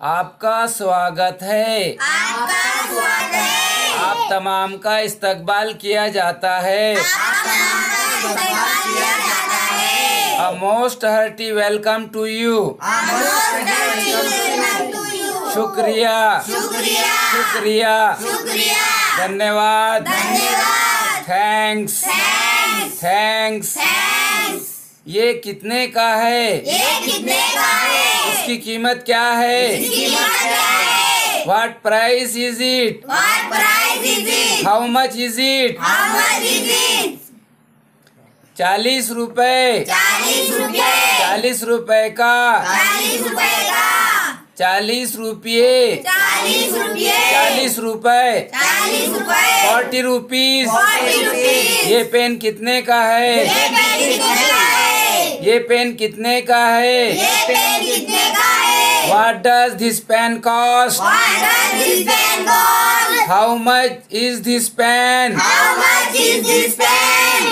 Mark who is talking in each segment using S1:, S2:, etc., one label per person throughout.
S1: आपका स्वागत है।
S2: आपका स्वागत है।
S1: आप तमाम का इस्तकबाल किया जाता है।
S2: इस्तेमाल किया जाता है।
S1: A most hearty welcome to you। शुक्रिया
S2: शुक्रिया
S1: शुक्रिया
S2: शुक्रिया
S1: धन्यवाद
S2: धन्यवाद
S1: थैंक्स
S2: थैंक्स
S1: थैंक्स।
S2: थैंक्स।
S1: ये कितने का है?
S2: ये कितने का है?
S1: इसकी कीमत क्या है?
S2: इसकी कीमत क्या है?
S1: What price is it?
S2: What price is it?
S1: How much is it?
S2: How much is it?
S1: 40 रुपए।
S2: 40 रुपए।
S1: 40 रुपए का।
S2: 40 रुपए का।
S1: 40 रुपये।
S2: 40 रुपए।
S1: 40 रुपए।
S2: 40 रुपए।
S1: 40 रुपीज।
S2: 40 रुपीज।
S1: ये पेन कितने का है?
S2: ये पेन कितने का है?
S1: ये पेन कितने का है?
S2: ये पेन कितने का है?
S1: What does this pen cost?
S2: What does this pen cost?
S1: How much is this pen?
S2: How much is this pen?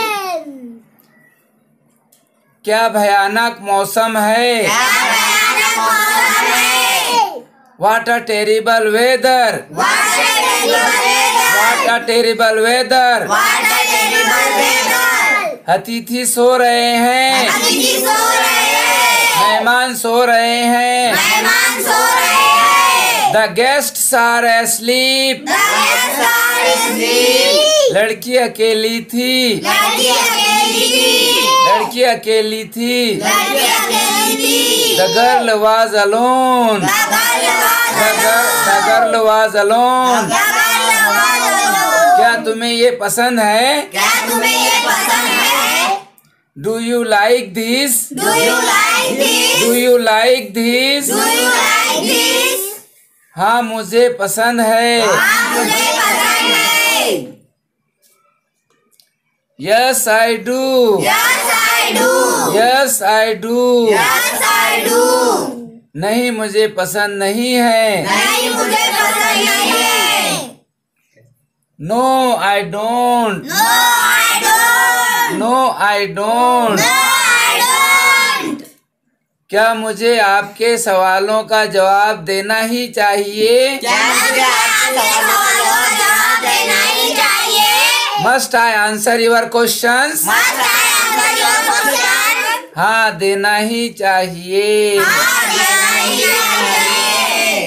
S1: क्या भयानक मौसम है।
S2: क्या भयानक मौसम है।
S1: What a terrible weather.
S2: What a terrible weather.
S1: What a terrible weather.
S2: What a terrible weather.
S1: अतिथि सो रहे हैं।
S2: अतिथि सो रहे हैं।
S1: मेहमान सो रहे हैं।
S2: मेहमान सो रहे हैं।
S1: The guests are asleep.
S2: The guests are asleep.
S1: लड़की अकेली थी।
S2: लड़की अकेली थी।
S1: लड़की अकेली थी।
S2: लड़की अकेली थी।
S1: The girl was alone.
S2: The girl was
S1: The girl was alone.
S2: The girl was alone.
S1: क्या तुम्हें ये पसंद है?
S2: क्या तुम्हें ये पसंद है?
S1: Do you like this?
S2: Do you like this?
S1: Do you like this?
S2: Do you like this?
S1: हाँ मुझे पसंद है।
S2: हाँ मुझे पसंद है।
S1: Yes I do.
S2: Yes I do.
S1: Yes I do.
S2: Yes I do.
S1: नहीं मुझे पसंद नहीं है।
S2: नहीं मुझे पसंद नहीं है।
S1: No I don't.
S2: No I don't.
S1: No I don't.
S2: No I don't.
S1: क्या मुझे आपके सवालों का जवाब देना ही चाहिए?
S2: क्या मुझे आपके सवालों का जवाब देना ही चाहिए?
S1: Must I answer your questions?
S2: Must I answer your question?
S1: हाँ देना ही चाहिए।
S2: हाँ देना ही चाहिए।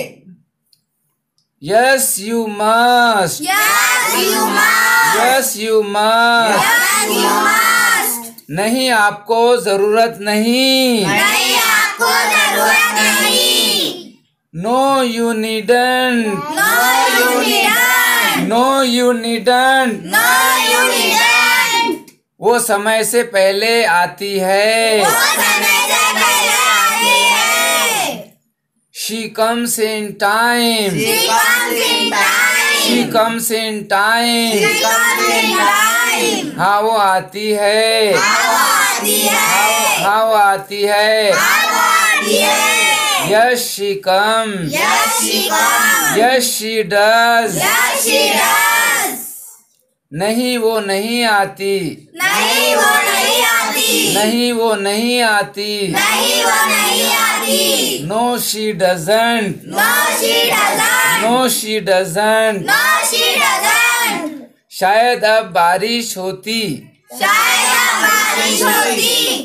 S1: Yes you must.
S2: Yes you must.
S1: Yes you must.
S2: Yes you must.
S1: नहीं आपको जरूरत नहीं।
S2: नहीं आपको जरूरत नहीं।
S1: No you needn't.
S2: No you needn't.
S1: No you needn't.
S2: No you needn't.
S1: वो समय से पहले आती है।
S2: वो समय से पहले आती है।
S1: She comes in time.
S2: She comes in time.
S1: She comes in time.
S2: She comes in time.
S1: हाँ वो आती है।
S2: हाँ वो आती है।
S1: हाँ वो आती है।
S2: हाँ वो आती है।
S1: Yes she comes.
S2: Yes she comes.
S1: Yes she does.
S2: Yes she does.
S1: नहीं वो नहीं आती।
S2: नहीं वो नहीं आती।
S1: नहीं वो नहीं आती।
S2: नहीं वो नहीं आती।
S1: No she doesn't.
S2: No she doesn't.
S1: No she doesn't.
S2: No she doesn't.
S1: शायद अब बारिश होती।
S2: शायद अब बारिश होती।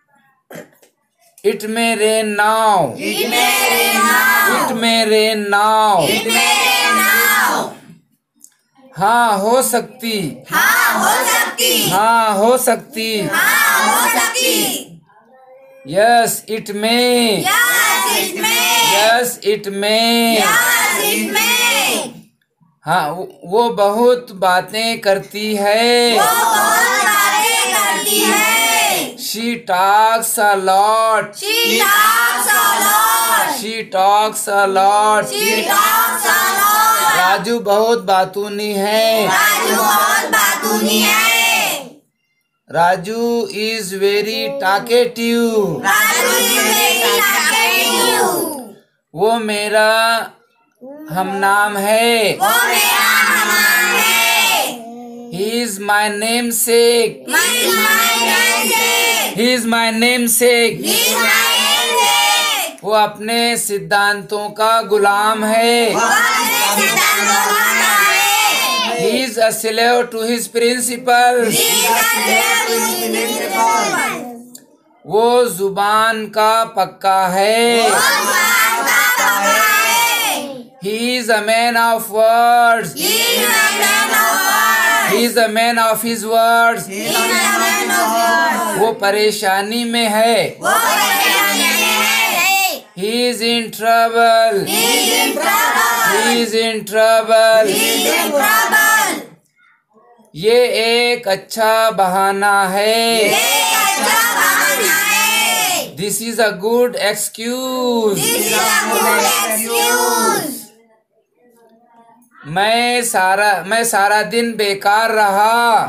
S1: It may rain now.
S2: It may rain now.
S1: It may rain now.
S2: It may rain now.
S1: हाँ हो सकती।
S2: हाँ हो सकती।
S1: हाँ हो सकती।
S2: हाँ हो सकती।
S1: Yes it may.
S2: Yes it may.
S1: Yes it may.
S2: Yes it may.
S1: हाँ वो बहुत बातें करती है।
S2: वो बहुत बातें करती है।
S1: She talks a lot.
S2: She talks a lot.
S1: She talks a lot.
S2: She talks a lot.
S1: Raju बहुत बातूनी है।
S2: राजू बहुत बातूनी है।
S1: Raju is very talkative.
S2: Raju मेरी talkative.
S1: वो मेरा हमनाम है।
S2: वो मेरा हमाम है।
S1: He is my namesake.
S2: He is my namesake.
S1: He is my namesake.
S2: He is my namesake.
S1: वो अपने सिद्धांतों का गुलाम है। He is a slave to his principles. वो जुबान का पक्का है। He is a man of words. He is a man of his words. वो परेशानी में है। He is in trouble. He is in trouble. ये एक अच्छा बहाना है। This is a good excuse. मैं सारा दिन बेकार रहा।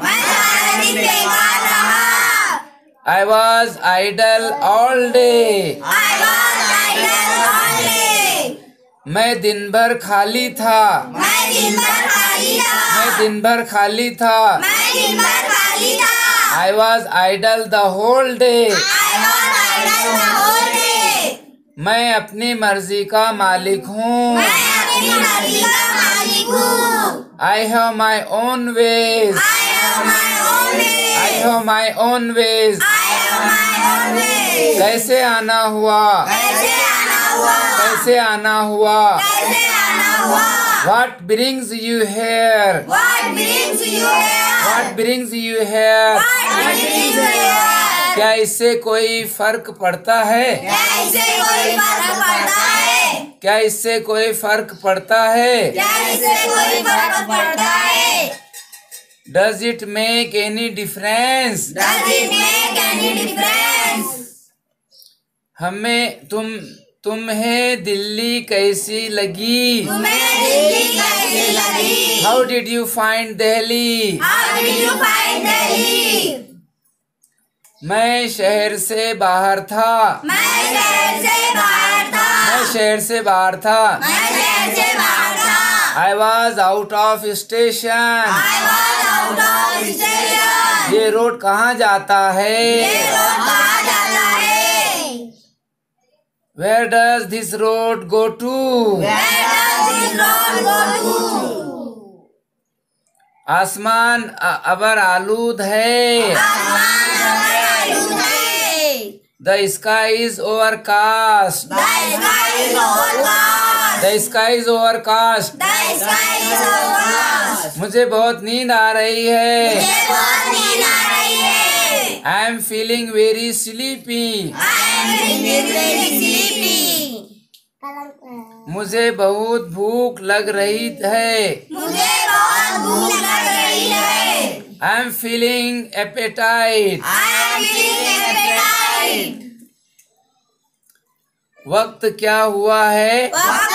S1: I was idle all day. मैं दिन भर खाली था। I was idle the whole day. मैं अपनी मर्जी का मालिक हूँ। I have my own ways. कैसे आना हुआ? What brings you here? क्या इससे कोई फर्क पड़ता है? Does it make any difference? तुम्हें दिल्ली कैसी लगी? How did you find Delhi? मैं शहर से बाहर था। I was out of station. ये रोड कहाँ जाता है? Where does this road go to? आसमान अबर आलूद है। The sky is overcast. मुझे बहुत नींद आ रही है। I am feeling very sleepy. मुझे बहुत भूख लग रही है। I am feeling appetite. वक्त क्या हुआ है?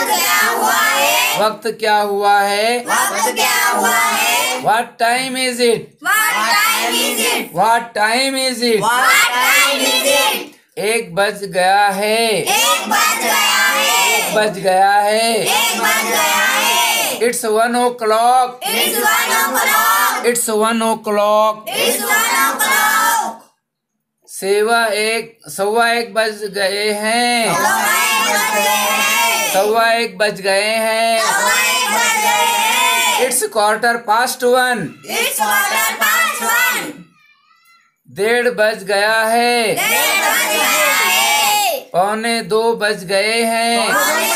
S1: What time is it? एक बज गया है। It's 1 o'clock. सवा एक बज गए हैं। It's 1:15. 1:30 बज गया है। 1:45 बज गए हैं।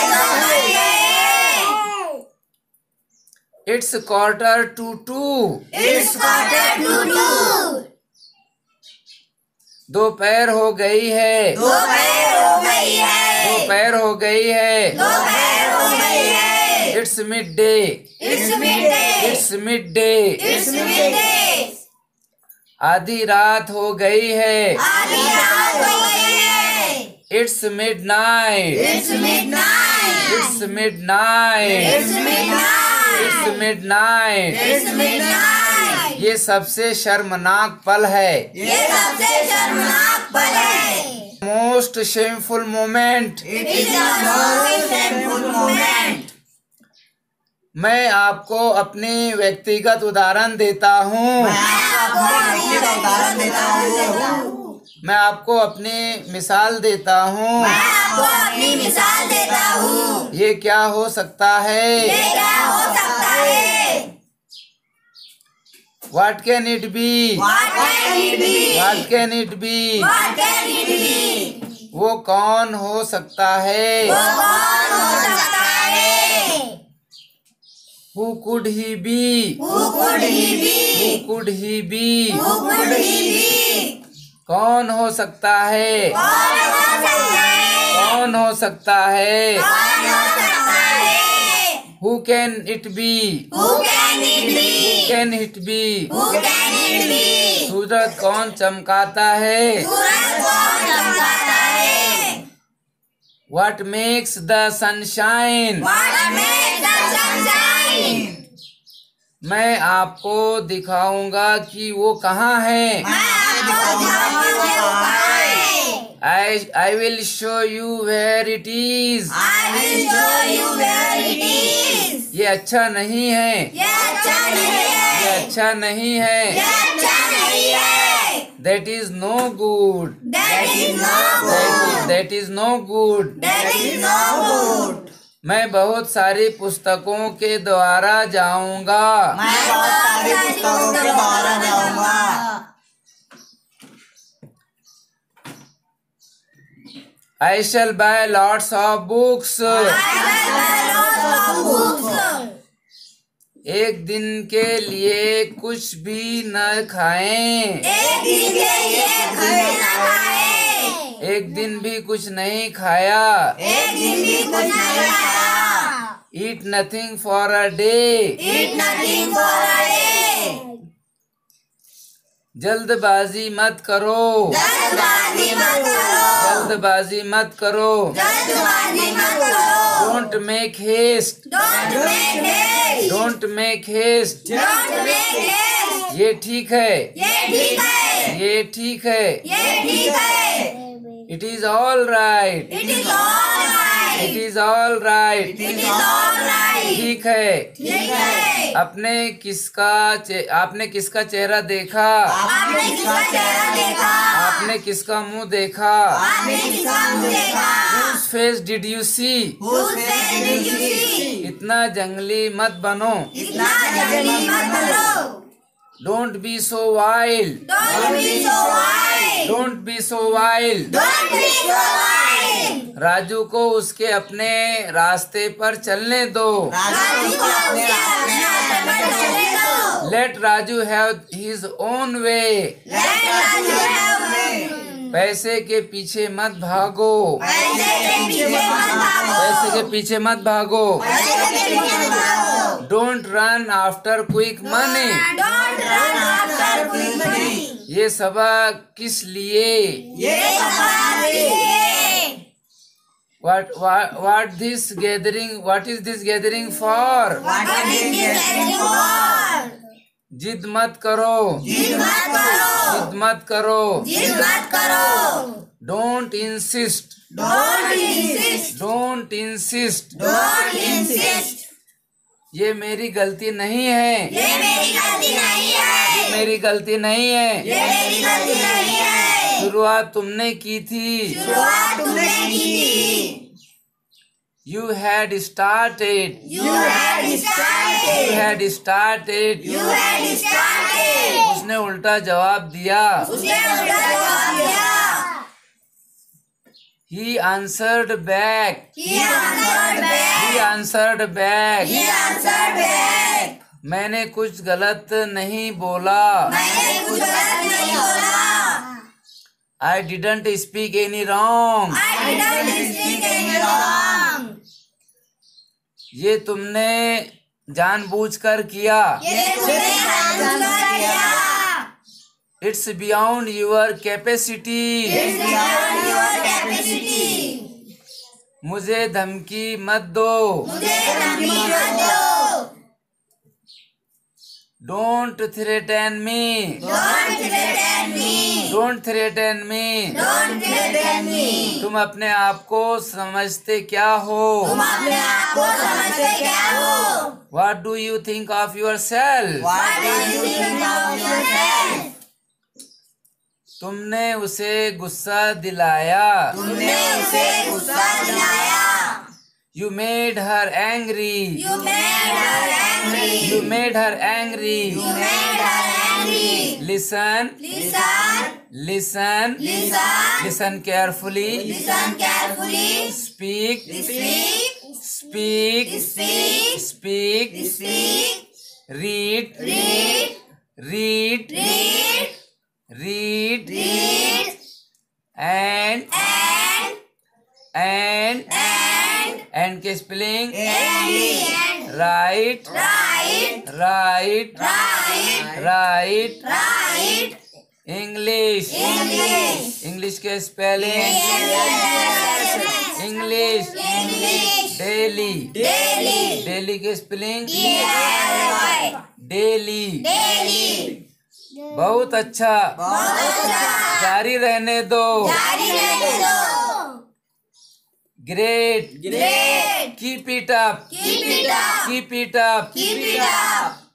S1: It's 1:45. दोपहर हो गई है। It's midday. आधी रात हो गई है। It's midnight. ये सबसे शर्मनाक पल है। Most shameful moment. मैं आपको अपनी व्यक्तिगत उदाहरण देता हूँ। मैं आपको अपनी मिसाल देता हूँ।
S2: मैं आपको अपनी मिसाल देता हूँ।
S1: ये क्या हो सकता है?
S2: ये क्या हो सकता है?
S1: What can it be?
S2: What can it be?
S1: What can it be?
S2: What can it be?
S1: वो कौन हो सकता है?
S2: वो कौन हो सकता है?
S1: Who could he be?
S2: Who could he be?
S1: Who could he be?
S2: Who could he be?
S1: कौन हो सकता है?
S2: कौन हो सकता है?
S1: कौन हो सकता है?
S2: कौन हो सकता है?
S1: Who can it be?
S2: Who can it
S1: Who
S2: be?
S1: can it be?
S2: Who can it be?
S1: सूरज कौन चमकाता है?
S2: सूरज कौन चमकाता है?
S1: What makes the sun shine?
S2: What makes the sun shine?
S1: मैं आपको दिखाऊंगा कि वो कहाँ है।
S2: मैं आपको दिखाऊंगा वो कहाँ है।
S1: I will show you where it is.
S2: I will show you where it is.
S1: ये अच्छा नहीं है।
S2: ये अच्छा नहीं
S1: ये
S2: है।
S1: अच्छा नहीं है।
S2: ये अच्छा नहीं है।
S1: That is no good.
S2: That is no good.
S1: That is no good.
S2: That is no good.
S1: मैं बहुत सारी पुस्तकों के द्वारा जाऊंगा।
S2: मैं बहुत सारी पुस्तकों के द्वारा जाऊंगा।
S1: I shall buy lots of books. एक दिन के लिए कुछ भी न खाएं।
S2: एक दिन के लिए खाना खाए।
S1: एक दिन भी कुछ नहीं खाया।
S2: एक दिन भी कुछ नहीं खाया।
S1: Eat nothing for a day.
S2: Eat nothing for a day.
S1: जल्दबाजी मत करो।
S2: जल्दबाजी मत करो।
S1: जल्दबाजी मत करो।
S2: जल्दबाजी मत करो।
S1: Don't make haste.
S2: Don't make haste.
S1: Don't make haste.
S2: Don't make haste.
S1: ये ठीक है।
S2: ये ठीक है।
S1: ये ठीक है।
S2: ये ठीक है।
S1: It is all right.
S2: It is all right.
S1: It is all right.
S2: It is all right.
S1: ठीक है।
S2: ठीक है।
S1: आपने किसका चेहरा देखा?
S2: आपने किसका चेहरा देखा?
S1: आपने किसका मुंह देखा?
S2: आपने किसका मुंह देखा?
S1: Whose face did you see?
S2: Whose face did you see?
S1: इतना जंगली मत बनो।
S2: इतना जल्दी मत करो।
S1: Don't be so wild.
S2: Don't be so wild.
S1: Don't be so wild.
S2: Don't be so wild.
S1: Raju को उसके अपने रास्ते पर चलने दो।
S2: राजू को अपने रास्ते पर चलने दो।
S1: Let Raju have his own way.
S2: Let Raju have way.
S1: पैसे के पीछे मत भागो।
S2: पैसे के पीछे मत भागो।
S1: पैसे के पीछे मत भागो।
S2: पैसे के पीछे मत भागो।
S1: Don't run after quick money.
S2: Don't run after quick money.
S1: ये सबक किस लिए?
S2: ये हमारे लिए।
S1: What is this gathering for?
S2: What is this gathering for?
S1: जिद मत करो।
S2: जिद मत करो।
S1: जिद मत करो।
S2: जिद मत करो।
S1: Don't insist.
S2: Don't insist.
S1: Don't insist.
S2: Don't insist.
S1: ये मेरी गलती नहीं है।
S2: ये मेरी गलती नहीं है।
S1: ये मेरी गलती नहीं है।
S2: ये मेरी गलती नहीं है।
S1: शुरुआत तुमने की थी।
S2: शुरुआत तुमने की थी।
S1: You had started.
S2: You had started.
S1: You had started.
S2: You had started.
S1: उसने उल्टा जवाब दिया।
S2: उसने उल्टा जवाब दिया।
S1: He answered back.
S2: He answered back.
S1: He answered back.
S2: He answered back.
S1: मैंने कुछ गलत नहीं बोला।
S2: मैंने कुछ गलत नहीं बोला।
S1: I didn't speak any wrong.
S2: I didn't speak any wrong.
S1: ये तुमने जानबूझकर किया।
S2: ये तुमने जानबूझकर किया।
S1: It's beyond your capacity.
S2: It's beyond your capacity.
S1: मुझे धमकी मत दो।
S2: मुझे धमकी मत दो।
S1: Don't threaten me.
S2: Don't threaten me.
S1: Don't threaten me.
S2: Don't threaten me.
S1: तुम अपने आप को समझते क्या हो?
S2: तुम अपने आप को समझते क्या हो?
S1: What do you think of yourself?
S2: What do you think of yourself?
S1: तुमने उसे गुस्सा दिलाया।
S2: तुमने उसे गुस्सा दिलाया।
S1: You made her angry.
S2: You made her angry.
S1: You made her angry.
S2: You made her angry.
S1: Listen.
S2: Listen.
S1: Listen.
S2: Listen.
S1: Listen carefully.
S2: Listen carefully.
S1: Speak.
S2: Speak.
S1: Speak.
S2: Speak.
S1: Speak.
S2: Speak.
S1: Read.
S2: Read.
S1: Read.
S2: Read.
S1: Read.
S2: Read.
S1: And के spelling.
S2: And.
S1: Right.
S2: Right.
S1: Right.
S2: Right.
S1: Right.
S2: Right.
S1: English.
S2: English.
S1: English के spelling. English.
S2: English.
S1: Daily.
S2: Daily.
S1: Daily के spelling.
S2: DAILY.
S1: Daily.
S2: Daily.
S1: बहुत अच्छा।
S2: बहुत अच्छा।
S1: जारी रहने दो।
S2: जारी रहने दो।
S1: Great.
S2: Great.
S1: Keep it up.
S2: Keep it up.
S1: Keep it up.
S2: Keep it up.